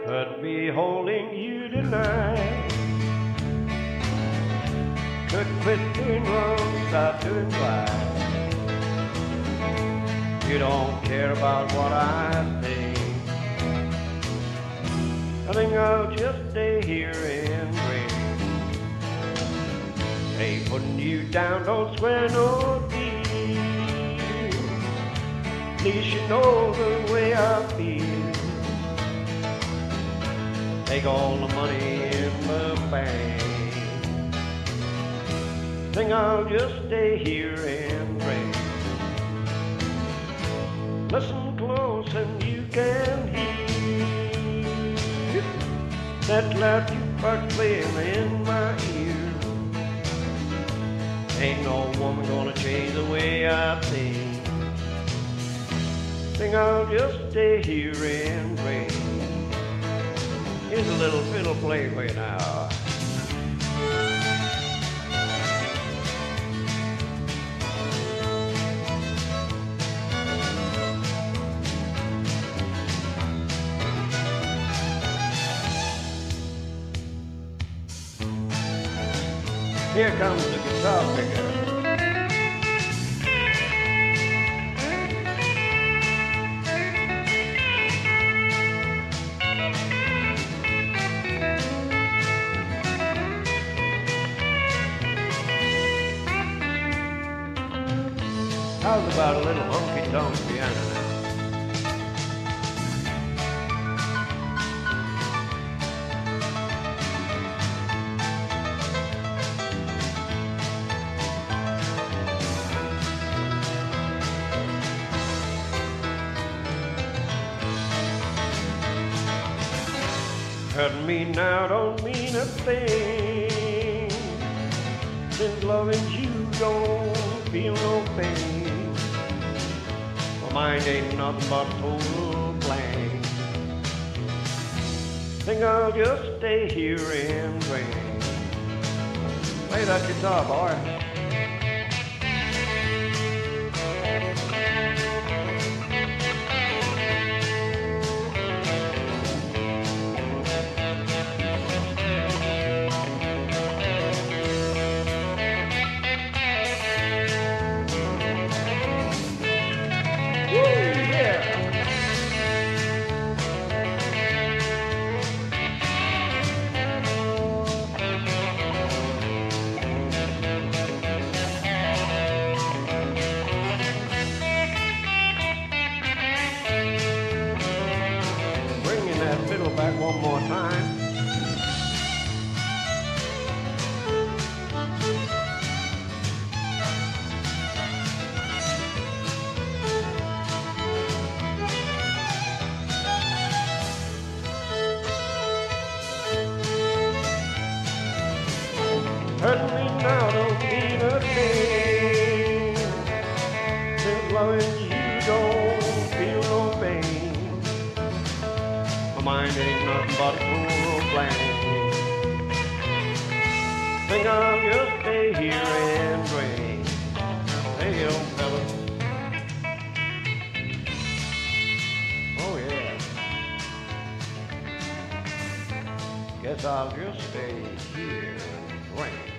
Could be holding you tonight. Could quit doing wrong, start doing right. You don't care about what I think. I think I'll just stay here and drink. Ain't putting you down, don't swear no deal. At least you know the way I feel. Take all the money in the bank. Think I'll just stay here and drink. Listen close and you can hear that loud jukebox playing in my ear. Ain't no woman gonna change the way I think. Think I'll just stay here and drink. Here's a little fiddle play for you now. Here comes the guitar picker. How's about a little honky-tonk piano now? Hurting me now don't mean a thing. Since loving you don't feel no pain. My mind ain't nothing but total blank. Think I'll just stay here and drink. Play that guitar, boy. Fiddle back one more time. Hurting me now don't mean a thing. Since loving you don't feel no pain. My mind ain't nothing but a total blank. Think I'll just stay here and drink. Hey, old fella. Oh, yeah. Guess I'll just stay here and drink.